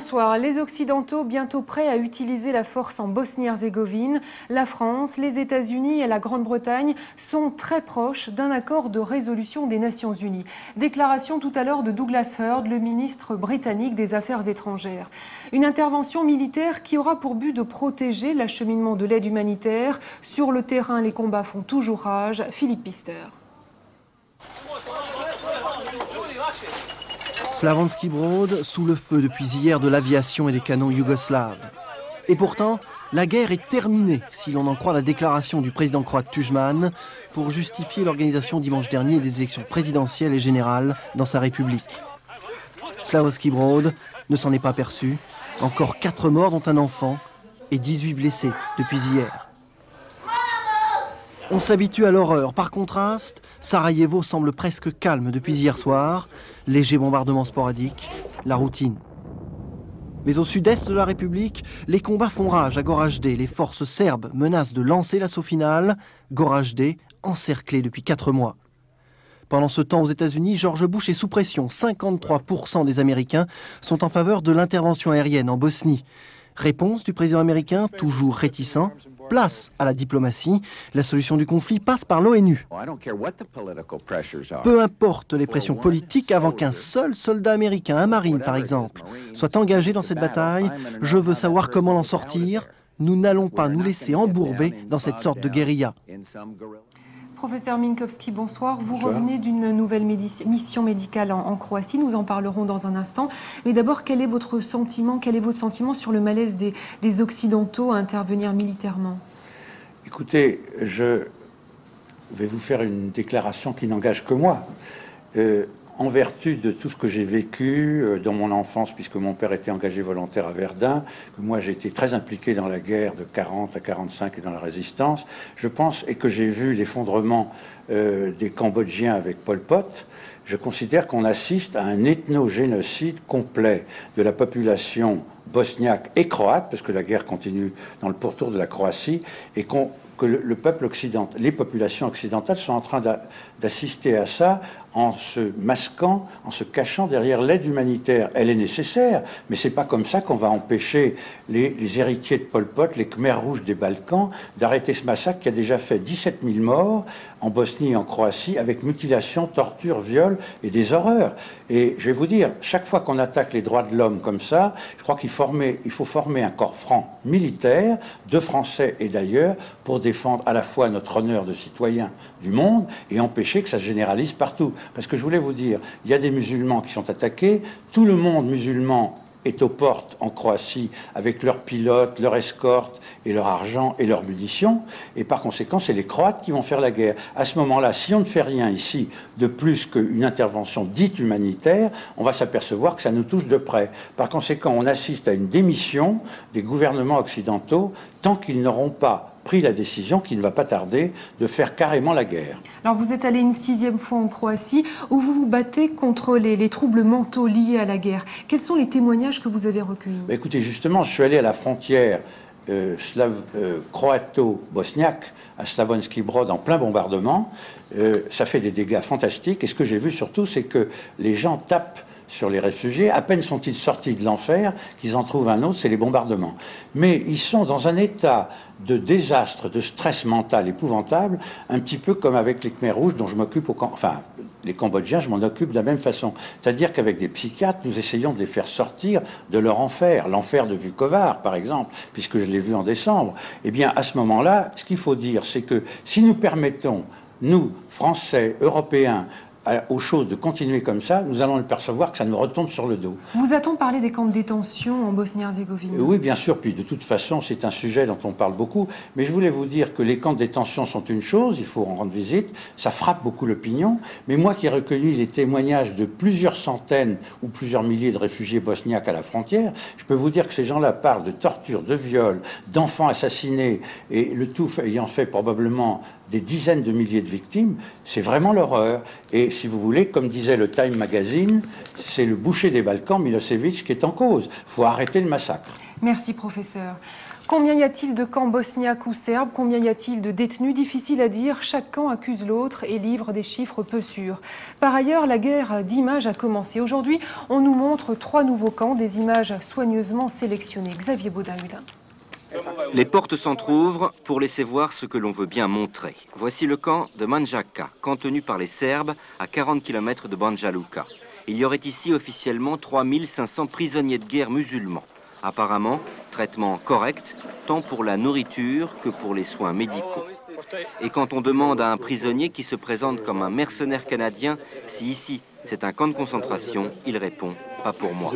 bonsoir. Les Occidentaux bientôt prêts à utiliser la force en Bosnie-Herzégovine. La France, les États-Unis et la Grande-Bretagne sont très proches d'un accord de résolution des Nations Unies. Déclaration tout à l'heure de Douglas Hurd, le ministre britannique des Affaires étrangères. Une intervention militaire qui aura pour but de protéger l'acheminement de l'aide humanitaire. Sur le terrain, les combats font toujours rage. Philippe Pister. Slavonski Brod sous le feu depuis hier de l'aviation et des canons yougoslaves. Et pourtant, la guerre est terminée, si l'on en croit la déclaration du président croate Tudjman, pour justifier l'organisation dimanche dernier des élections présidentielles et générales dans sa république. Slavonski Brod ne s'en est pas perçu. Encore 4 morts dont un enfant et 18 blessés depuis hier. On s'habitue à l'horreur. Par contraste, Sarajevo semble presque calme depuis hier soir. Léger bombardement sporadique, la routine. Mais au sud-est de la République, les combats font rage à Goražde. Les forces serbes menacent de lancer l'assaut final. Goražde encerclé depuis 4 mois. Pendant ce temps, aux États-Unis, George Bush est sous pression. 53% des Américains sont en faveur de l'intervention aérienne en Bosnie. Réponse du président américain, toujours réticent. Place à la diplomatie. La solution du conflit passe par l'ONU. Peu importe les pressions politiques, avant qu'un seul soldat américain, un marine par exemple, soit engagé dans cette bataille, je veux savoir comment l'en sortir. Nous n'allons pas nous laisser embourber dans cette sorte de guérilla. Professeur Minkowski, bonsoir. Vous revenez d'une nouvelle mission médicale en Croatie. Nous en parlerons dans un instant. Mais d'abord, quel est votre sentiment sur le malaise des Occidentaux à intervenir militairement? Écoutez, je vais vous faire une déclaration qui n'engage que moi. En vertu de tout ce que j'ai vécu dans mon enfance, puisque mon père était engagé volontaire à Verdun, que moi j'ai été très impliqué dans la guerre de 40 à 45 et dans la résistance, je pense, et que j'ai vu l'effondrement des Cambodgiens avec Pol Pot, je considère qu'on assiste à un ethnogénocide complet de la population bosniaque et croate, parce que la guerre continue dans le pourtour de la Croatie, et que le peuple occidental, les populations occidentales sont en train d'assister à ça en se masquant, en se cachant derrière l'aide humanitaire. Elle est nécessaire, mais c'est pas comme ça qu'on va empêcher les héritiers de Pol Pot, les Khmers rouges des Balkans, d'arrêter ce massacre qui a déjà fait 17 000 morts en Bosnie et en Croatie, avec mutilation, torture, viol et des horreurs. Et je vais vous dire, chaque fois qu'on attaque les droits de l'homme comme ça, je crois qu'il faut former un corps franc militaire, de Français et d'ailleurs, pour défendre à la fois notre honneur de citoyen du monde et empêcher que ça se généralise partout. Parce que je voulais vous dire, il y a des musulmans qui sont attaqués, tout le monde musulman est aux portes en Croatie avec leurs pilotes, leur escorte et leur argent et leurs munitions, et par conséquent c'est les Croates qui vont faire la guerre. À ce moment-là, si on ne fait rien ici de plus qu'une intervention dite humanitaire, on va s'apercevoir que ça nous touche de près. Par conséquent, on assiste à une démission des gouvernements occidentaux tant qu'ils n'auront pas pris la décision qui ne va pas tarder de faire carrément la guerre. Alors vous êtes allé une 6e fois en Croatie où vous vous battez contre les troubles mentaux liés à la guerre. Quels sont les témoignages que vous avez recueillis? Écoutez, justement, je suis allé à la frontière croato-bosniaque à Slavonski Brod en plein bombardement. Ça fait des dégâts fantastiques et ce que j'ai vu surtout, c'est que les gens tapent sur les réfugiés. À peine sont-ils sortis de l'enfer qu'ils en trouvent un autre, c'est les bombardements. Mais ils sont dans un état de désastre, de stress mental épouvantable, un petit peu comme avec les Khmers rouges dont je m'occupe, enfin les Cambodgiens, je m'en occupe de la même façon. C'est-à-dire qu'avec des psychiatres, nous essayons de les faire sortir de leur enfer, l'enfer de Vukovar par exemple, puisque je l'ai vu en décembre. Eh bien à ce moment-là, ce qu'il faut dire, c'est que si nous permettons, nous, Français, Européens, aux choses de continuer comme ça, nous allons le percevoir que ça nous retombe sur le dos. Vous a-t-on parlé des camps de détention en Bosnie-Herzégovine? Oui, bien sûr, puis de toute façon, c'est un sujet dont on parle beaucoup, mais je voulais vous dire que les camps de détention sont une chose, il faut en rendre visite, ça frappe beaucoup l'opinion, mais moi qui ai recueilli les témoignages de plusieurs centaines ou plusieurs milliers de réfugiés bosniaques à la frontière, je peux vous dire que ces gens-là parlent de torture, de viols, d'enfants assassinés, et le tout ayant fait probablement des dizaines de milliers de victimes, c'est vraiment l'horreur. Et Et si vous voulez, comme disait le Time Magazine, c'est le boucher des Balkans, Milosevic, qui est en cause. Il faut arrêter le massacre. Merci, professeur. Combien y a-t-il de camps bosniaques ou serbes? Combien y a-t-il de détenus? Difficile à dire. Chaque camp accuse l'autre et livre des chiffres peu sûrs. Par ailleurs, la guerre d'images a commencé. Aujourd'hui, on nous montre 3 nouveaux camps, des images soigneusement sélectionnées. Xavier Baudin-Hulin. Les portes s'entr'ouvrent pour laisser voir ce que l'on veut bien montrer. Voici le camp de Manjaka, camp tenu par les Serbes à 40 km de Banja Luka. Il y aurait ici officiellement 3500 prisonniers de guerre musulmans. Apparemment, traitement correct, tant pour la nourriture que pour les soins médicaux. Et quand on demande à un prisonnier qui se présente comme un mercenaire canadien si ici c'est un camp de concentration, il répond « pas pour moi ».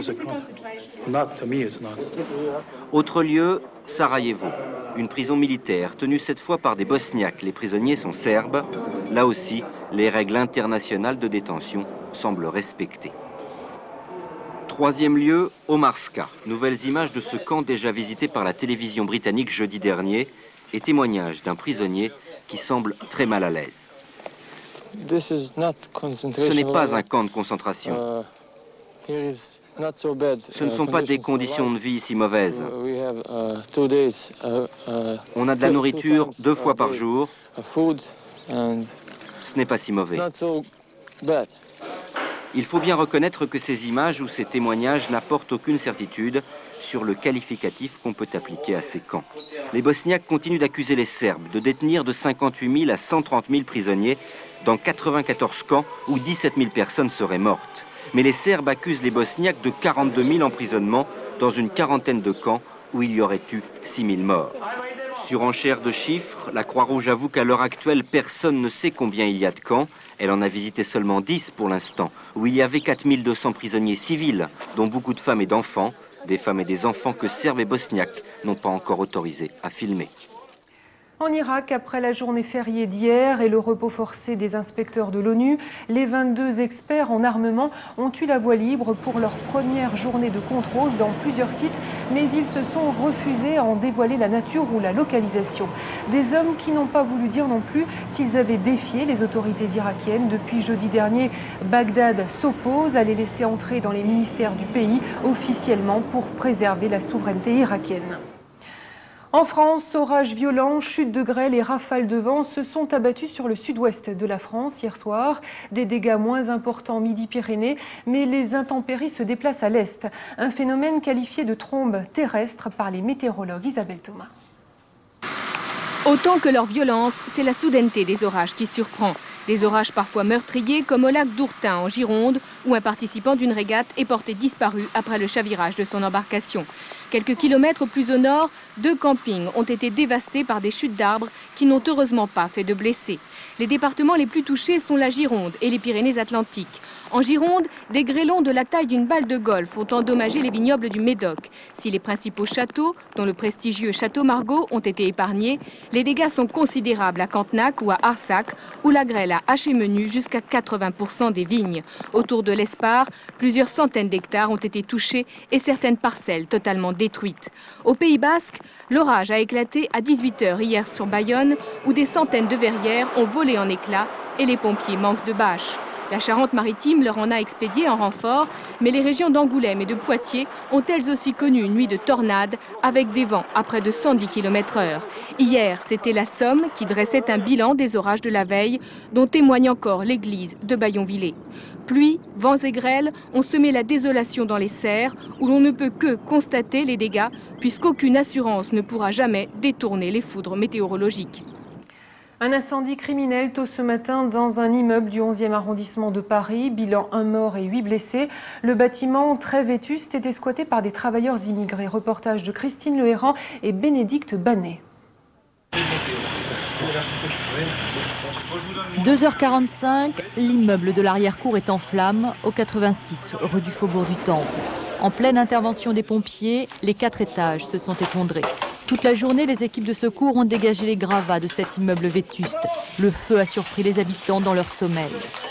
Autre lieu, Sarajevo, une prison militaire tenue cette fois par des Bosniaques. Les prisonniers sont serbes. Là aussi, les règles internationales de détention semblent respectées. Troisième lieu, Omarska. Nouvelles images de ce camp déjà visité par la télévision britannique jeudi dernier et témoignage d'un prisonnier qui semble très mal à l'aise. Ce n'est pas un camp de concentration. Ce ne sont pas des conditions de vie si mauvaises. On a de la nourriture 2 fois par jour. Ce n'est pas si mauvais. Il faut bien reconnaître que ces images ou ces témoignages n'apportent aucune certitude sur le qualificatif qu'on peut appliquer à ces camps. Les Bosniaques continuent d'accuser les Serbes de détenir de 58 000 à 130 000 prisonniers dans 94 camps où 17 000 personnes seraient mortes. Mais les Serbes accusent les Bosniaques de 42 000 emprisonnements dans une quarantaine de camps où il y aurait eu 6 000 morts. Surenchère de chiffres, la Croix-Rouge avoue qu'à l'heure actuelle, personne ne sait combien il y a de camps. Elle en a visité seulement 10 pour l'instant, où il y avait 4200 prisonniers civils, dont beaucoup de femmes et d'enfants, des femmes et des enfants que Serbes et Bosniaques n'ont pas encore autorisés à filmer. En Irak, après la journée fériée d'hier et le repos forcé des inspecteurs de l'ONU, les 22 experts en armement ont eu la voie libre pour leur première journée de contrôle dans plusieurs sites, mais ils se sont refusés à en dévoiler la nature ou la localisation. Des hommes qui n'ont pas voulu dire non plus s'ils avaient défié les autorités irakiennes. Depuis jeudi dernier, Bagdad s'oppose à les laisser entrer dans les ministères du pays officiellement pour préserver la souveraineté irakienne. En France, orages violents, chutes de grêle et rafales de vent se sont abattus sur le sud-ouest de la France hier soir. Des dégâts moins importants Midi-Pyrénées, mais les intempéries se déplacent à l'est. Un phénomène qualifié de trombe terrestre par les météorologues. Isabelle Thomas. Autant que leur violence, c'est la soudaineté des orages qui surprend. Des orages parfois meurtriers comme au lac d'Ourtin en Gironde où un participant d'une régate est porté disparu après le chavirage de son embarcation. Quelques kilomètres plus au nord, 2 campings ont été dévastés par des chutes d'arbres qui n'ont heureusement pas fait de blessés. Les départements les plus touchés sont la Gironde et les Pyrénées-Atlantiques. En Gironde, des grêlons de la taille d'une balle de golf ont endommagé les vignobles du Médoc. Si les principaux châteaux, dont le prestigieux château Margaux, ont été épargnés, les dégâts sont considérables à Cantenac ou à Arsac, où la grêle a haché menu jusqu'à 80% des vignes. Autour de l'Espar, plusieurs centaines d'hectares ont été touchés et certaines parcelles totalement détruites. Au Pays Basque, l'orage a éclaté à 18 h hier sur Bayonne, où des centaines de verrières ont volé en éclats et les pompiers manquent de bâches. La Charente-Maritime leur en a expédié en renfort, mais les régions d'Angoulême et de Poitiers ont elles aussi connu une nuit de tornades avec des vents à près de 110 km/h. Hier, c'était la Somme qui dressait un bilan des orages de la veille, dont témoigne encore l'église de Bayonvillers. Pluie, vents et grêles ont semé la désolation dans les serres, où l'on ne peut que constater les dégâts, puisqu'aucune assurance ne pourra jamais détourner les foudres météorologiques. Un incendie criminel tôt ce matin dans un immeuble du 11e arrondissement de Paris. Bilan 1 mort et 8 blessés. Le bâtiment très vétuste était squatté par des travailleurs immigrés. Reportage de Christine Lehéran et Bénédicte Banet. 2h45, l'immeuble de l'arrière-cour est en flammes au 86 rue du Faubourg du Temple. En pleine intervention des pompiers, les 4 étages se sont effondrés. Toute la journée, les équipes de secours ont dégagé les gravats de cet immeuble vétuste. Le feu a surpris les habitants dans leur sommeil.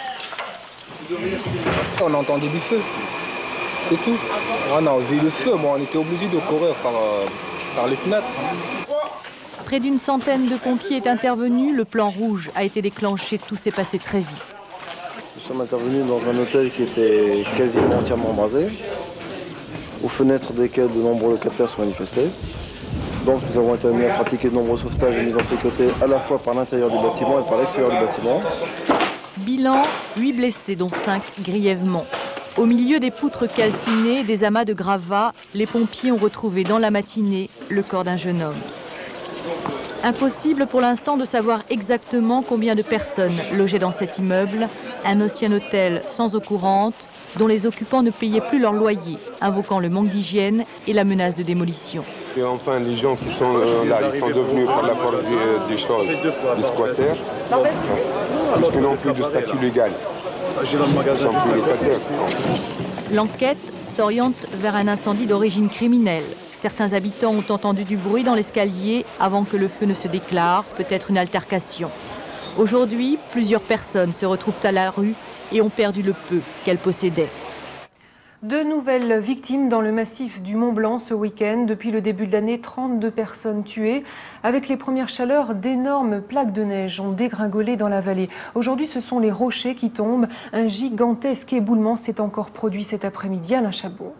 On entendait du feu, c'est tout. On a vu le feu, bon, on était obligé de courir par les fenêtres. Près d'une centaine de pompiers est intervenu. Le plan rouge a été déclenché, tout s'est passé très vite. Nous sommes intervenus dans un hôtel qui était quasiment entièrement embrasé, aux fenêtres desquelles de nombreux locataires se manifestaient. Donc nous avons été amenés à pratiquer de nombreux sauvetages et mises en sécurité à la fois par l'intérieur du bâtiment et par l'extérieur du bâtiment. Bilan, 8 blessés dont 5 grièvement. Au milieu des poutres calcinées et des amas de gravats, les pompiers ont retrouvé dans la matinée le corps d'un jeune homme. Impossible pour l'instant de savoir exactement combien de personnes logeaient dans cet immeuble, un ancien hôtel sans eau courante, dont les occupants ne payaient plus leur loyer, invoquant le manque d'hygiène et la menace de démolition. Et enfin, les gens qui sont là, ils sont devenus par la force des choses des squatters, parce qu'ils n'ont plus de statut légal. Ils sont plus locataires. L'enquête s'oriente vers un incendie d'origine criminelle. Certains habitants ont entendu du bruit dans l'escalier avant que le feu ne se déclare, peut-être une altercation. Aujourd'hui, plusieurs personnes se retrouvent à la rue et ont perdu le peu qu'elles possédaient. De nouvelles victimes dans le massif du Mont-Blanc ce week-end. Depuis le début de l'année, 32 personnes tuées. Avec les premières chaleurs, d'énormes plaques de neige ont dégringolé dans la vallée. Aujourd'hui, ce sont les rochers qui tombent. Un gigantesque éboulement s'est encore produit cet après-midi. Alain Chabot.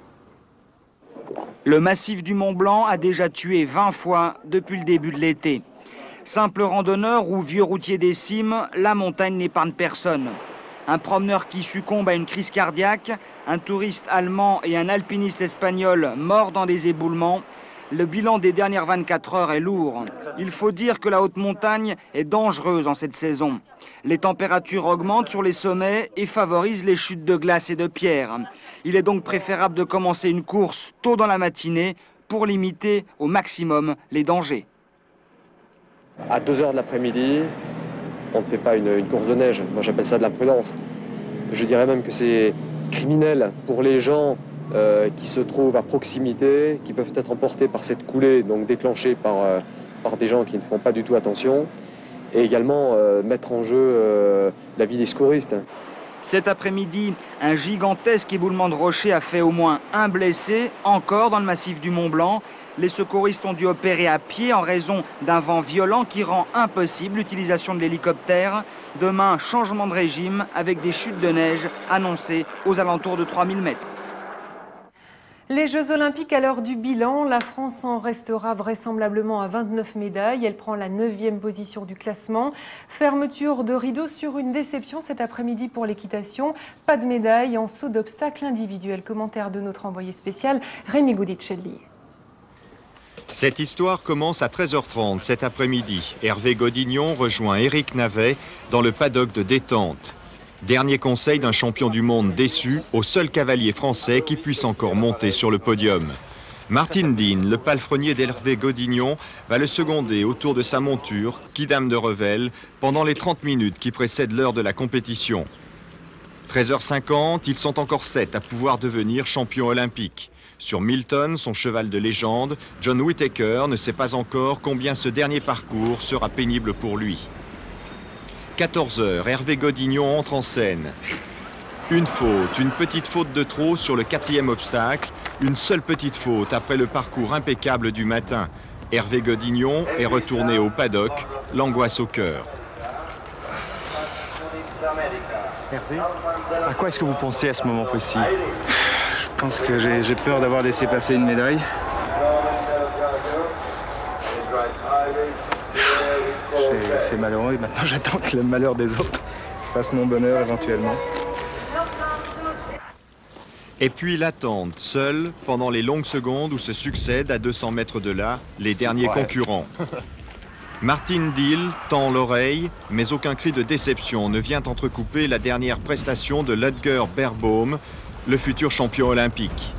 Le massif du Mont-Blanc a déjà tué 20 fois depuis le début de l'été. Simple randonneur ou vieux routier des cimes, la montagne n'épargne personne. Un promeneur qui succombe à une crise cardiaque, un touriste allemand et un alpiniste espagnol morts dans des éboulements. Le bilan des dernières 24 heures est lourd. Il faut dire que la haute montagne est dangereuse en cette saison. Les températures augmentent sur les sommets et favorisent les chutes de glace et de pierres. Il est donc préférable de commencer une course tôt dans la matinée pour limiter au maximum les dangers. À 2 h de l'après-midi, on ne fait pas une course de neige. Moi, j'appelle ça de la prudence. Je dirais même que c'est criminel pour les gens qui se trouvent à proximité, qui peuvent être emportés par cette coulée, donc déclenchée par des gens qui ne font pas du tout attention, et également mettre en jeu la vie des secouristes. Cet après-midi, un gigantesque éboulement de rochers a fait au moins un blessé, encore dans le massif du Mont-Blanc. Les secouristes ont dû opérer à pied en raison d'un vent violent qui rend impossible l'utilisation de l'hélicoptère. Demain, changement de régime avec des chutes de neige annoncées aux alentours de 3000 mètres. Les Jeux Olympiques à l'heure du bilan, la France en restera vraisemblablement à 29 médailles. Elle prend la 9e position du classement. Fermeture de rideau sur une déception cet après-midi pour l'équitation. Pas de médaille en saut d'obstacle individuel. Commentaire de notre envoyé spécial Rémi Goudicelli. Cette histoire commence à 13h30 cet après-midi. Hervé Godignon rejoint Éric Navet dans le paddock de détente. Dernier conseil d'un champion du monde déçu au seul cavalier français qui puisse encore monter sur le podium. Martin Dean, le palefrenier d'Hervé Godignon, va le seconder autour de sa monture, Kidam de Revel, pendant les 30 minutes qui précèdent l'heure de la compétition. 13h50, ils sont encore 7 à pouvoir devenir champion olympique. Sur Milton, son cheval de légende, John Whittaker ne sait pas encore combien ce dernier parcours sera pénible pour lui. 14h, Hervé Godignon entre en scène. Une petite faute de trop sur le 4e obstacle, une seule petite faute après le parcours impeccable du matin. Hervé Godignon est retourné au paddock, l'angoisse au cœur. Hervé, à quoi est-ce que vous pensez à ce moment précis? Je pense que j'ai peur d'avoir laissé passer une médaille. C'est malheureux et maintenant j'attends que le malheur des autres fasse mon bonheur éventuellement. Et puis l'attente, seule, pendant les longues secondes où se succèdent à 200 mètres de là les derniers concurrents. Martin Deal tend l'oreille, mais aucun cri de déception ne vient entrecouper la dernière prestation de Ludger Beerbohm, le futur champion olympique.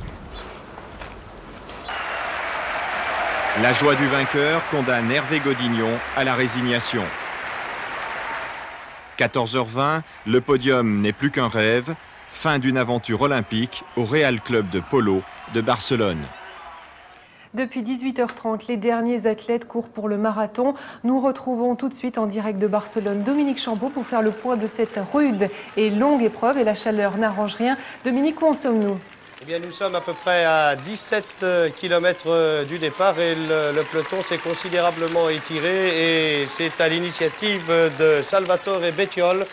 La joie du vainqueur condamne Hervé Godignon à la résignation. 14h20, le podium n'est plus qu'un rêve. Fin d'une aventure olympique au Real Club de Polo de Barcelone. Depuis 18h30, les derniers athlètes courent pour le marathon. Nous retrouvons tout de suite en direct de Barcelone Dominique Chambaud pour faire le point de cette rude et longue épreuve. Et la chaleur n'arrange rien. Dominique, où en sommes-nous ? Eh bien, nous sommes à peu près à 17 km du départ et le peloton s'est considérablement étiré et c'est à l'initiative de Salvatore Bettiol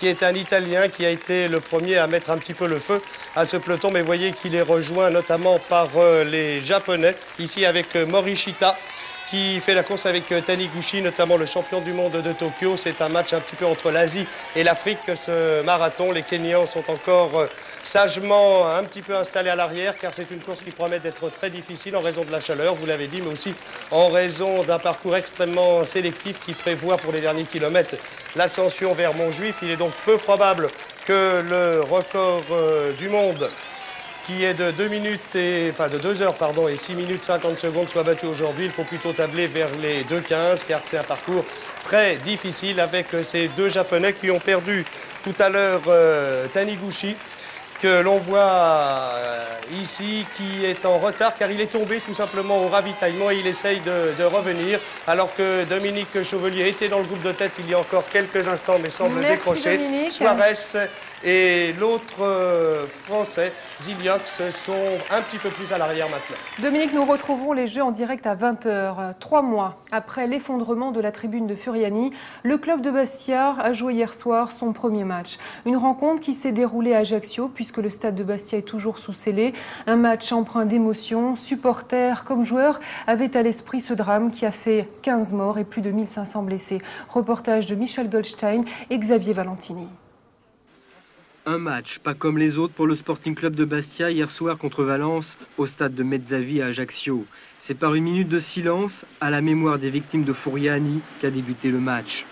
qui est un Italien qui a été le premier à mettre un petit peu le feu à ce peloton. Mais voyez qu'il est rejoint notamment par les Japonais, ici avec Morishita, qui fait la course avec Taniguchi, notamment le champion du monde de Tokyo. C'est un match un petit peu entre l'Asie et l'Afrique, ce marathon. Les Kenyans sont encore sagement un petit peu installés à l'arrière, car c'est une course qui promet d'être très difficile en raison de la chaleur, vous l'avez dit, mais aussi en raison d'un parcours extrêmement sélectif qui prévoit pour les derniers kilomètres l'ascension vers Montjuïc. Il est donc peu probable que le record du monde, qui est de 2 heures et 6 minutes 50 secondes, soit battu aujourd'hui. Il faut plutôt tabler vers les 2,15, car c'est un parcours très difficile avec ces deux Japonais qui ont perdu tout à l'heure Taniguchi, que l'on voit ici, qui est en retard car il est tombé tout simplement au ravitaillement et il essaye de revenir, alors que Dominique Chevelier était dans le groupe de tête il y a encore quelques instants mais semble décrocher. Suarez et l'autre français, Ziliox, sont un petit peu plus à l'arrière maintenant. Dominique, nous retrouvons les Jeux en direct à 20h. 3 mois après l'effondrement de la tribune de Furiani, le club de Bastia a joué hier soir son premier match. Une rencontre qui s'est déroulée à Ajaccio, puisque le stade de Bastia est toujours sous scellé. Un match empreint d'émotion. Supporters comme joueurs avaient à l'esprit ce drame qui a fait 15 morts et plus de 1500 blessés. Reportage de Michel Goldstein et Xavier Valentini. Un match pas comme les autres pour le Sporting Club de Bastia hier soir contre Valence au stade de Mezzavi à Ajaccio. C'est par une minute de silence à la mémoire des victimes de Furiani qu'a débuté le match.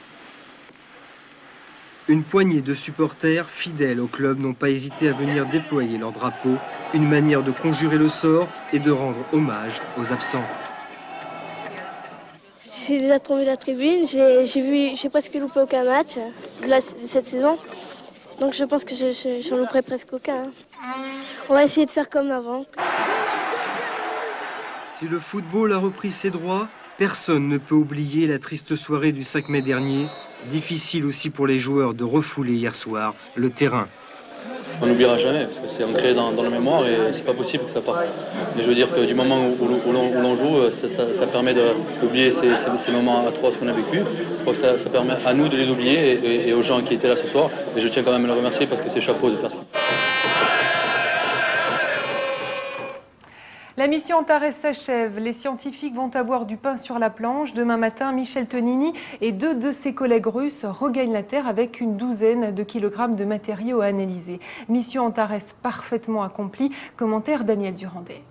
Une poignée de supporters fidèles au club n'ont pas hésité à venir déployer leur drapeau, une manière de conjurer le sort et de rendre hommage aux absents. J'ai déjà tombé la tribune, j'ai presque loupé aucun match de cette saison. Donc je pense que j'en louperai presque aucun. On va essayer de faire comme avant. Si le football a repris ses droits, personne ne peut oublier la triste soirée du 5 mai dernier. Difficile aussi pour les joueurs de refouler hier soir le terrain. On n'oubliera jamais, parce que c'est ancré dans la mémoire et c'est pas possible que ça parte. Mais je veux dire que du moment où l'on joue, ça permet d'oublier ces moments atroces qu'on a vécu. Je crois que ça permet à nous de les oublier et aux gens qui étaient là ce soir. Et je tiens quand même à le remercier parce que c'est chapeau de faire ça. La mission Antares s'achève. Les scientifiques vont avoir du pain sur la planche. Demain matin, Michel Tonini et 2 de ses collègues russes regagnent la Terre avec une douzaine de kilogrammes de matériaux à analyser. Mission Antares parfaitement accomplie. Commentaire Daniel Durandet.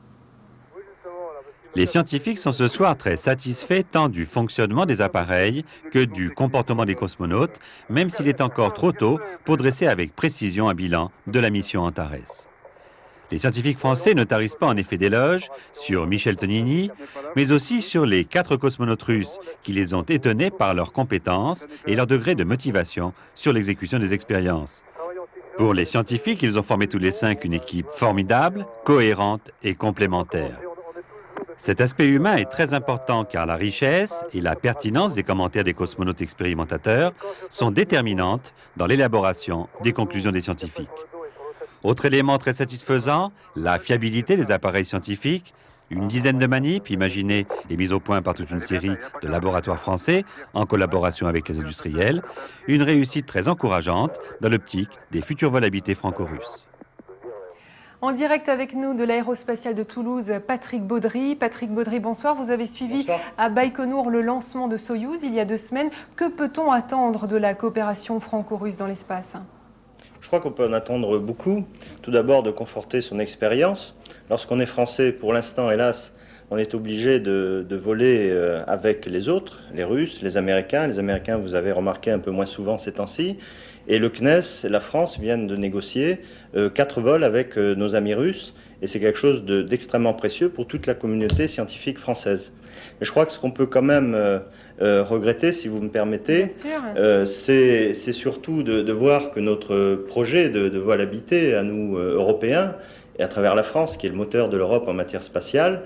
Les scientifiques sont ce soir très satisfaits tant du fonctionnement des appareils que du comportement des cosmonautes, même s'il est encore trop tôt pour dresser avec précision un bilan de la mission Antares. Les scientifiques français ne tarissent pas en effet d'éloges sur Michel Tonini, mais aussi sur les 4 cosmonautes russes qui les ont étonnés par leurs compétences et leur degré de motivation sur l'exécution des expériences. Pour les scientifiques, ils ont formé tous les 5 une équipe formidable, cohérente et complémentaire. Cet aspect humain est très important car la richesse et la pertinence des commentaires des cosmonautes expérimentateurs sont déterminantes dans l'élaboration des conclusions des scientifiques. Autre élément très satisfaisant, la fiabilité des appareils scientifiques. Une dizaine de manips imaginées et mises au point par toute une série de laboratoires français en collaboration avec les industriels. Une réussite très encourageante dans l'optique des futurs vols habités franco-russes. En direct avec nous de l'aérospatiale de Toulouse, Patrick Baudry. Patrick Baudry, bonsoir. Vous avez suivi à Baïkonour le lancement de Soyouz il y a 2 semaines. Que peut-on attendre de la coopération franco-russe dans l'espace ? Je crois qu'on peut en attendre beaucoup. Tout d'abord de conforter son expérience. Lorsqu'on est français, pour l'instant, hélas, on est obligé de voler avec les autres, les Russes, les Américains. Les Américains, vous avez remarqué, un peu moins souvent ces temps-ci. Et le CNES et la France viennent de négocier 4 vols avec nos amis russes. Et c'est quelque chose d'extrêmement précieux pour toute la communauté scientifique française. Mais je crois que ce qu'on peut quand même regretter, si vous me permettez, c'est surtout de voir que notre projet de vol habité à nous, Européens, et à travers la France, qui est le moteur de l'Europe en matière spatiale,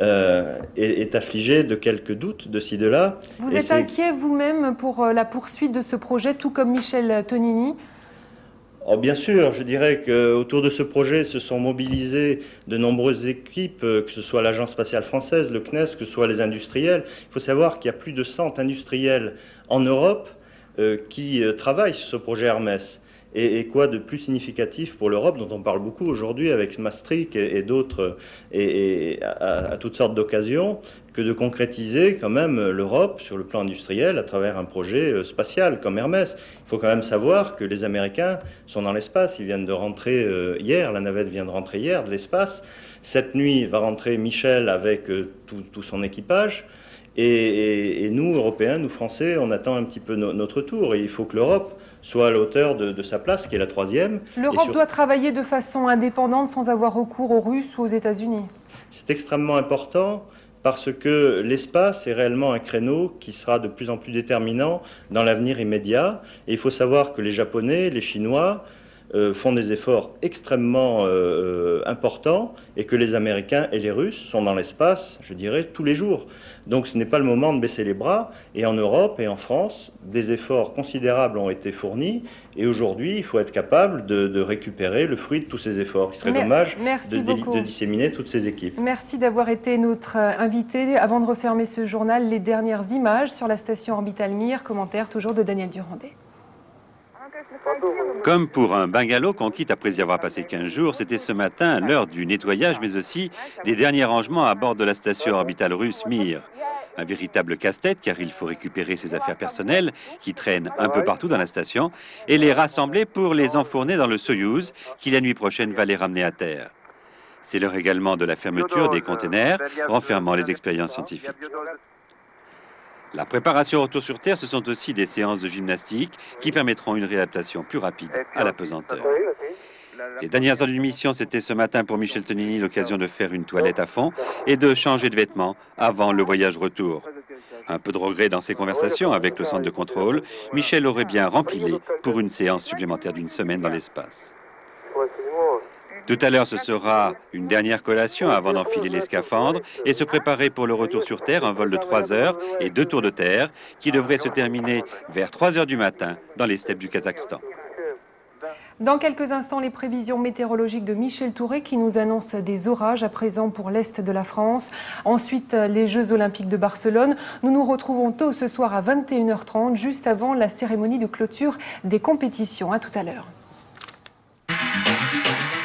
est affligé de quelques doutes de ci, de là. Vous êtes inquiet vous-même pour la poursuite de ce projet, tout comme Michel Tonini ? Oh, bien sûr, je dirais qu'autour de ce projet se sont mobilisées de nombreuses équipes, que ce soit l'Agence spatiale française, le CNES, que ce soit les industriels. Il faut savoir qu'il y a plus de 100 industriels en Europe qui travaillent sur ce projet Hermès. Et quoi de plus significatif pour l'Europe, dont on parle beaucoup aujourd'hui avec Maastricht et d'autres, et à toutes sortes d'occasions, que de concrétiser quand même l'Europe sur le plan industriel à travers un projet spatial comme Hermès. Il faut quand même savoir que les Américains sont dans l'espace, ils viennent de rentrer hier, la navette vient de rentrer hier de l'espace. Cette nuit va rentrer Michel avec tout son équipage. Et nous, Européens, nous Français, on attend un petit peu notre tour. Et il faut que l'Europe soit à la hauteur de sa place, qui est la 3e. L'Europe doit travailler de façon indépendante sans avoir recours aux Russes ou aux États-Unis. C'est extrêmement important parce que l'espace est réellement un créneau qui sera de plus en plus déterminant dans l'avenir immédiat. Et il faut savoir que les Japonais, les Chinois font des efforts extrêmement importants et que les Américains et les Russes sont dans l'espace, je dirais, tous les jours. Donc ce n'est pas le moment de baisser les bras. Et en Europe et en France, des efforts considérables ont été fournis. Et aujourd'hui, il faut être capable de récupérer le fruit de tous ces efforts. Il serait dommage de disséminer toutes ces équipes. Merci d'avoir été notre invité. Avant de refermer ce journal, les dernières images sur la station orbitale Mir. Commentaire toujours de Daniel Durandet. Comme pour un bungalow qu'on quitte après y avoir passé 15 jours, c'était ce matin l'heure du nettoyage, mais aussi des derniers rangements à bord de la station orbitale russe Mir. Un véritable casse-tête, car il faut récupérer ses affaires personnelles qui traînent un peu partout dans la station et les rassembler pour les enfourner dans le Soyouz qui la nuit prochaine va les ramener à terre. C'est l'heure également de la fermeture des containers renfermant les expériences scientifiques. La préparation au retour sur Terre, ce sont aussi des séances de gymnastique qui permettront une réadaptation plus rapide à la pesanteur. Les dernières heures d'une mission, c'était ce matin pour Michel Tonini l'occasion de faire une toilette à fond et de changer de vêtements avant le voyage retour. Un peu de regret dans ses conversations avec le centre de contrôle, Michel aurait bien rempilé pour une séance supplémentaire d'une semaine dans l'espace. Tout à l'heure, ce sera une dernière collation avant d'enfiler les scaphandres et se préparer pour le retour sur Terre, un vol de 3 heures et 2 tours de terre qui devrait se terminer vers 3 heures du matin dans les steppes du Kazakhstan. Dans quelques instants, les prévisions météorologiques de Michel Touré qui nous annonce des orages à présent pour l'Est de la France. Ensuite, les Jeux Olympiques de Barcelone. Nous nous retrouvons tôt ce soir à 21h30, juste avant la cérémonie de clôture des compétitions. À tout à l'heure.